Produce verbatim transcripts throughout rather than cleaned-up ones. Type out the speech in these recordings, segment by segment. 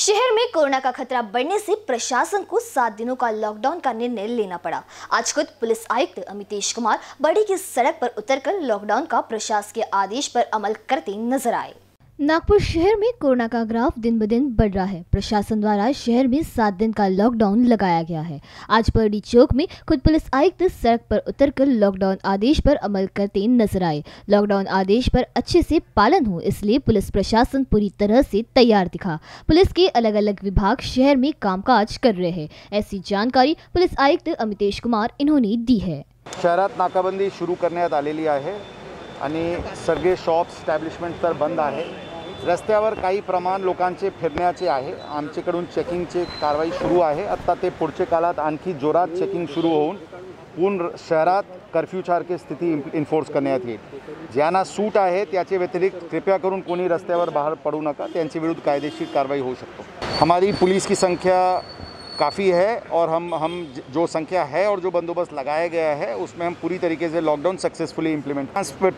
शहर में कोरोना का खतरा बढ़ने से प्रशासन को सात दिनों का लॉकडाउन का निर्णय लेना पड़ा। आज खुद पुलिस आयुक्त अमितेश कुमार बड़ी की सड़क पर उतरकर लॉकडाउन का प्रशासन के आदेश पर अमल करते नजर आए। नागपुर शहर में कोरोना का ग्राफ दिन ब दिन बढ़ रहा है। प्रशासन द्वारा शहर में सात दिन का लॉकडाउन लगाया गया है। आज बड़ी चौक में खुद पुलिस आयुक्त सड़क पर उतरकर लॉकडाउन आदेश पर अमल करते नजर आए। लॉकडाउन आदेश पर अच्छे से पालन हो, इसलिए पुलिस प्रशासन पूरी तरह से तैयार दिखा। पुलिस के अलग अलग विभाग शहर में कामकाज कर रहे हैं। ऐसी जानकारी पुलिस आयुक्त अमितेश कुमार इन्होंने दी है। शहरात नाकाबंदी सुरू करण्यात आलेली आहे आणि सगळे शॉप्स स्टॅब्लिशमेंट तर बंद आहे। रस्त्यावर काही प्रमाण लोकांचे फिरण्याचे आहे। आमच्याकडून चेकिंगची कारवाई सुरू आहे। आता ते पुढच्या काळात आणखी जोरात चेकिंग सुरू होऊन पूर्ण शहरात कर्फ्यूसारखी स्थिती इन्फोर्स करण्यात येईल। ज्यांना सूट आहे त्याचे व्यतिरिक्त कृपया करून कोणी रस्त्यावर बाहेर पडू नका, त्यांच्या विरुद्ध कायदेशीर कारवाई होऊ शकतो। हमारी पुलिस की संख्या काफ़ी है और हम हम जो संख्या है और जो बंदोबस्त लगाया गया है उसमें हम पूरी तरीके से लॉकडाउन सक्सेसफुली इम्प्लिमेंट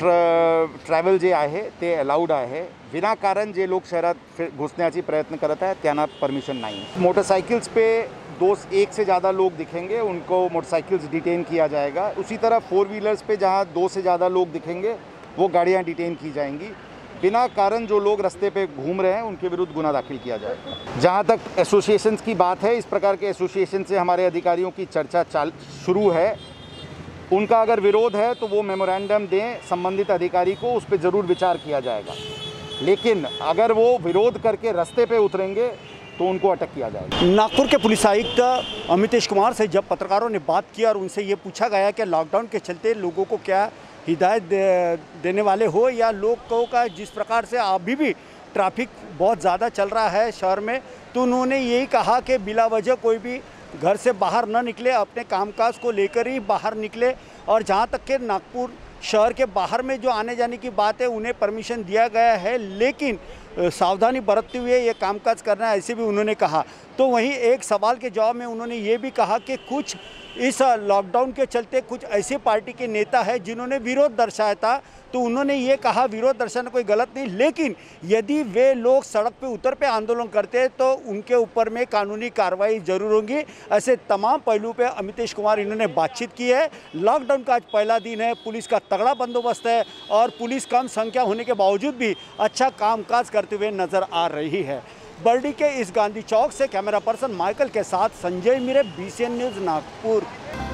ट्रॅव्हल जे आहे ते अलाउड आहे। विनाकारण जे लोग शहरात घुसण्याची प्रयत्न करत आहेत त्यांना परमिशन नहीं। मोटरसाइकिल्स पे दो एक से ज़्यादा लोग दिखेंगे उनको मोटरसाइकिल्स डिटेन किया जाएगा। उसी तरह फोर व्हीलर्स पे जहाँ दो से ज़्यादा लोग दिखेंगे वो गाड़ियाँ डिटेन की जाएंगी। बिना कारण जो लोग रास्ते पे घूम रहे हैं उनके विरुद्ध गुना दाखिल किया जाएगा। जहाँ तक एसोसिएशंस की बात है, इस प्रकार के एसोसिएशन से हमारे अधिकारियों की चर्चा चाल शुरू है। उनका अगर विरोध है तो वो मेमोरेंडम दें संबंधित अधिकारी को, उस पर ज़रूर विचार किया जाएगा। लेकिन अगर वो विरोध करके रास्ते पे उतरेंगे तो उनको अटक किया जाएगा। नागपुर के पुलिस आयुक्त अमितेश कुमार से जब पत्रकारों ने बात की और उनसे ये पूछा गया कि लॉकडाउन के चलते लोगों को क्या हिदायत दे, देने वाले हो या लोगों का जिस प्रकार से अभी भी ट्रैफिक बहुत ज़्यादा चल रहा है शहर में, तो उन्होंने यही कहा कि बिला वजह कोई भी घर से बाहर न निकले, अपने कामकाज को लेकर ही बाहर निकले। और जहाँ तक कि नागपुर शहर के बाहर में जो आने जाने की बात है उन्हें परमिशन दिया गया है, लेकिन सावधानी बरतते हुए ये कामकाज करना है, ऐसे भी उन्होंने कहा। तो वहीं एक सवाल के जवाब में उन्होंने ये भी कहा कि कुछ इस लॉकडाउन के चलते कुछ ऐसे पार्टी के नेता हैं जिन्होंने विरोध दर्शाया था, तो उन्होंने ये कहा विरोध दर्शाना कोई गलत नहीं, लेकिन यदि वे लोग सड़क पे उतर पे आंदोलन करते हैं तो उनके ऊपर में कानूनी कार्रवाई जरूर होगी। ऐसे तमाम पहलू पे अमितेश कुमार इन्होंने बातचीत की है। लॉकडाउन का आज पहला दिन है, पुलिस का तगड़ा बंदोबस्त है और पुलिस कम संख्या होने के बावजूद भी अच्छा कामकाज करते हुए नजर आ रही है। बर्डी के इस गांधी चौक से कैमरा पर्सन माइकल के साथ Sanjay Mire, B C N news Nagpur.